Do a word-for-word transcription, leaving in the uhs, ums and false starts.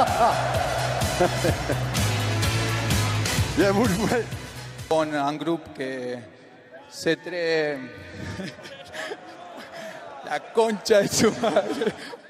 Il y a un ouais. Con un groupe que c'est très... La concha de su madre.